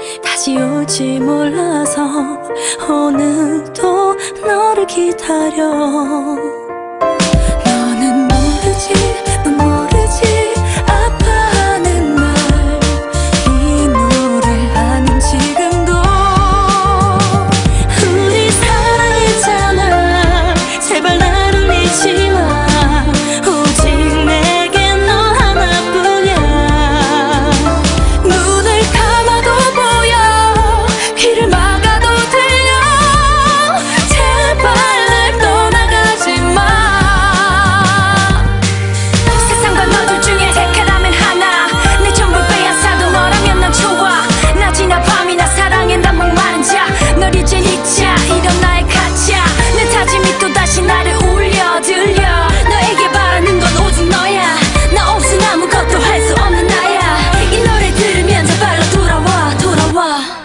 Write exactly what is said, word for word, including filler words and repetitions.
다시 올지 몰라서 오늘도 너를 기다려. 너는 모르지, 넌 모르지 아파하는 날, 이 노래하는 지금도 우리 사랑했잖아. 제발 나를 잊지 마. 오직 내겐 너 하나뿐이야. 눈을 감아도 보여, 귀를 막아도 들려. 제발 날 떠나가지 마. 세상과 너 둘 중에 택하라면 하나. 내 전부를 빼앗아도 너라면 난 좋아. 낮이나 밤이나 사랑에 난 목마른 자. 널 이젠 잊자, 이런 나의 가짜. 내 다짐이 또다시 나를 울려 들려. 너에게 바라는 건 오직 너야. 나 없은 아무것도 할 수 없는 나야. 이 노래 들으면 제발로 돌아와 돌아와.